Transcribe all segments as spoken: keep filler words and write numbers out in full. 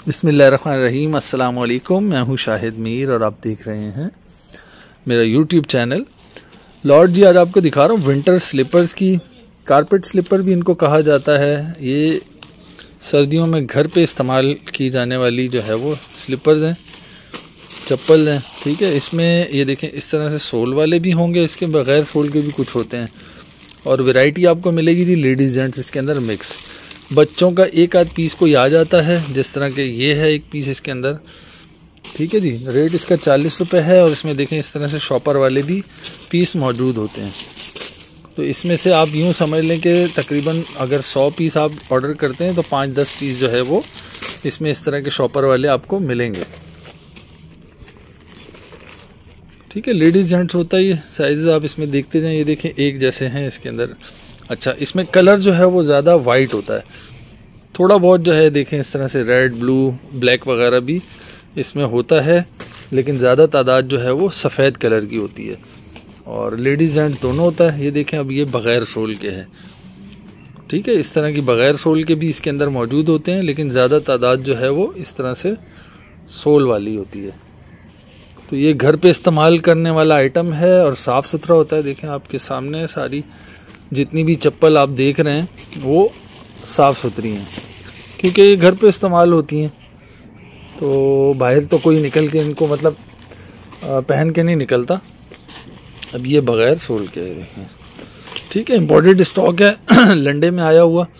बिस्मिल्लाहिर्रहमानिर्रहीम अस्सलाम वालेकुम। मैं हूँ शाहिद मीर और आप देख रहे हैं मेरा यूट्यूब चैनल। लॉर्ड जी, आज आपको दिखा रहा हूँ विंटर स्लीपर्स की। कारपेट स्लीपर भी इनको कहा जाता है। ये सर्दियों में घर पे इस्तेमाल की जाने वाली जो है वो स्लीपर्स हैं, चप्पल हैं। ठीक है, इसमें ये देखें इस तरह से सोल वाले भी होंगे, इसके बगैर सोल के भी कुछ होते हैं। और वैरायटी आपको मिलेगी जी लेडीज़ जेंट्स इसके अंदर मिक्स। बच्चों का एक आध पीस कोई आ जाता है, जिस तरह के ये है एक पीस इसके अंदर। ठीक है जी, रेट इसका चालीस रुपये है। और इसमें देखें इस तरह से शॉपर वाले भी पीस मौजूद होते हैं। तो इसमें से आप यूँ समझ लें कि तकरीबन अगर सौ पीस आप ऑर्डर करते हैं तो पाँच दस पीस जो है वो इसमें इस तरह के शॉपर वाले आपको मिलेंगे। ठीक है, लेडीज़ जेंट्स होता है। ये साइज़ आप इसमें देखते जाएं, ये देखें एक जैसे हैं इसके अंदर। अच्छा, इसमें कलर जो है वो ज़्यादा वाइट होता है, थोड़ा बहुत जो है देखें इस तरह से रेड, ब्लू, ब्लैक वगैरह भी इसमें होता है, लेकिन ज़्यादा तादाद जो है वो सफ़ेद कलर की होती है। और लेडीज़ जेंट्स दोनों होता है। ये देखें अब ये बग़ैर सोल के है। ठीक है, इस तरह की बग़ैर सोल के भी इसके अंदर मौजूद होते हैं, लेकिन ज़्यादा तादाद जो है वो इस तरह से सोल वाली होती है। तो ये घर पे इस्तेमाल करने वाला आइटम है और साफ़ सुथरा होता है। देखें आपके सामने सारी जितनी भी चप्पल आप देख रहे हैं वो साफ़ सुथरी हैं, क्योंकि ये घर पे इस्तेमाल होती हैं। तो बाहर तो कोई निकल के इनको मतलब पहन के नहीं निकलता। अब ये बग़ैर सोल के है, देखें। ठीक है, इम्पोर्टेड स्टॉक है लंडे में आया हुआ।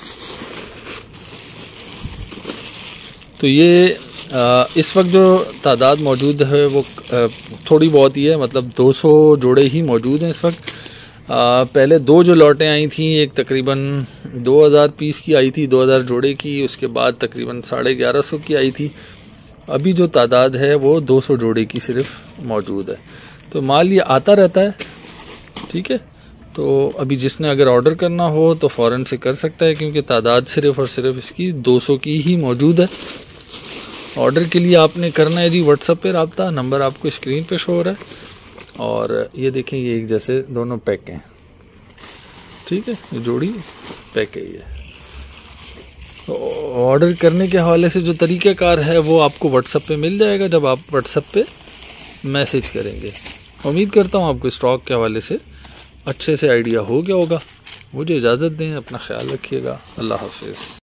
तो ये आ, इस वक्त जो तादाद मौजूद है वो आ, थोड़ी बहुत ही है, मतलब दो सौ जोड़े ही मौजूद हैं इस वक्त। आ, पहले दो जो लॉटें आई थी, एक तकरीबन दो हज़ार पीस की आई थी, दो हज़ार जोड़े की। उसके बाद तकरीबन साढ़े ग्यारह सौ की आई थी। अभी जो तादाद है वो दो सौ जोड़े की सिर्फ मौजूद है। तो माल ये आता रहता है। ठीक है, तो अभी जिसने अगर ऑर्डर करना हो तो फ़ौरन से कर सकता है, क्योंकि तादाद सिर्फ़ और सिर्फ इसकी दो सौ की ही मौजूद है। ऑर्डर के लिए आपने करना है जी व्हाट्सएप पे रब्ता, नंबर आपको स्क्रीन पे शो हो रहा है। और ये देखें ये एक जैसे दोनों पैक हैं। ठीक है, ये जोड़ी पैक है। ये तो ऑर्डर करने के हवाले से जो तरीक़ाकार है वो आपको व्हाट्सएप पे मिल जाएगा जब आप व्हाट्सएप पे मैसेज करेंगे। उम्मीद करता हूँ आपको स्टॉक के हवाले से अच्छे से आइडिया हो गया होगा। मुझे इजाज़त दें, अपना ख्याल रखिएगा। अल्लाह हाफ़िज़।